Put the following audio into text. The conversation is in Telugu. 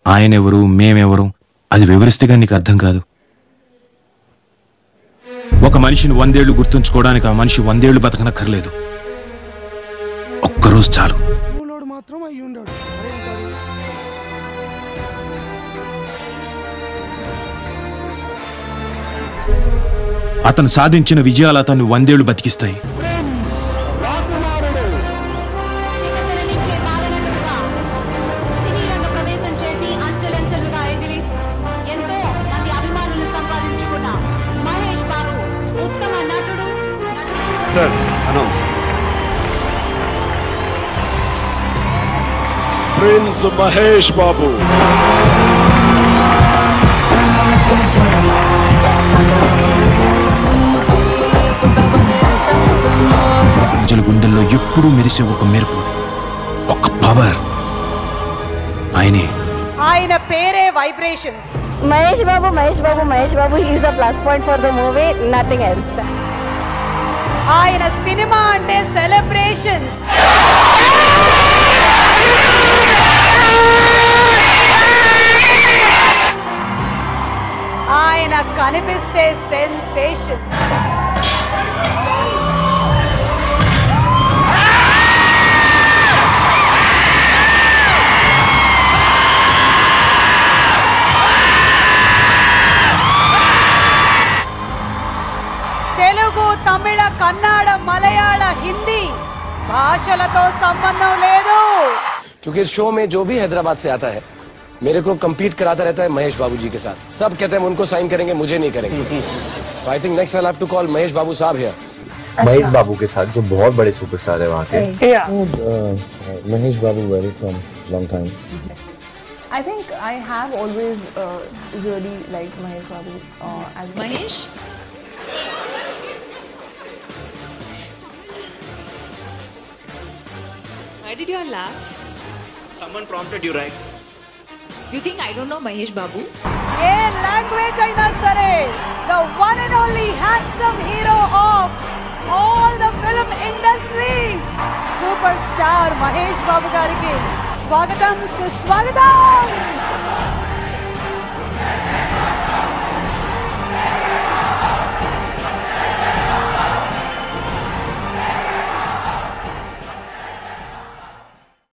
ఆయనెవరు మేమెవరు అది వివరిస్తేగా నీకు అర్థం కాదు. ఒక మనిషిని 100 ఏళ్లు గుర్తుంచుకోవడానికి ఆ మనిషి 100 ఏళ్లు బతకనక్కర్లేదు, ఒక్కరోజు చాలు. అతను సాధించిన విజయాలు అతన్ని 100 ఏళ్లు బతికిస్తాయి. Sir, announce. Prince Mahesh Babu. ప్రజల గుండెల్లో ఎప్పుడూ మెరిసే ఒక మెరుపు, ఒక పవర్, ఆయన పేరే vibrations. Mahesh Babu, he is the plus point for the movie, nothing else. ఆయన సినిమా అంటే సెలబ్రేషన్స్. ఆయన కనిపిస్తే సెన్సేషన్. తెలుగు, తమిళ, కన్నడ, మలయాళ, హిందీ భాషలతో సంబంధం లేదు. क्योंकि इस शो में जो भी हैदराबाद से आता है मेरे को compete कराता रहता है महेश बाबू जी के साथ. सब कहते हैं उनको साइन करेंगे, मुझे नहीं करेंगे. I think next I'll have to call Mahesh बाबू साहब here. महेश बाबू के साथ जो बहुत बड़े सुपरस्टार है वहाँ के. Mahesh Babu very from long time. I think I have always really liked Mahesh Babu as Mahesh. Why did you all laugh? Someone prompted you, right? You think I don't know Mahesh Babu? ఏ లాంగ్వేజ్ అయినా సరే, the one and only handsome hero of all the film industries, superstar Mahesh Babu గారికి స్వాగతం, సుస్వాగతం.